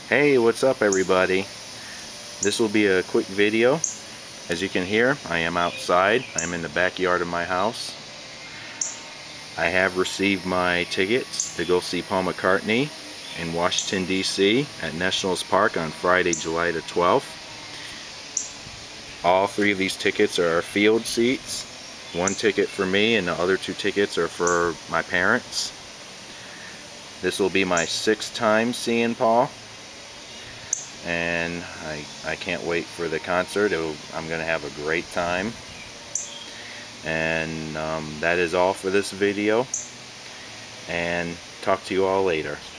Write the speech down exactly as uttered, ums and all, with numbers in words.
Hey, what's up everybody? This will be a quick video. As you can hear, I am outside. I'm in the backyard of my house. I have received my tickets to go see Paul McCartney in Washington, D C at Nationals Park on Friday, July the twelfth. All three of these tickets are field seats. One ticket for me and the other two tickets are for my parents. This will be my sixth time seeing Paul, and I, I can't wait for the concert. It'll, I'm going to have a great time. And um, that is all for this video, and talk to you all later.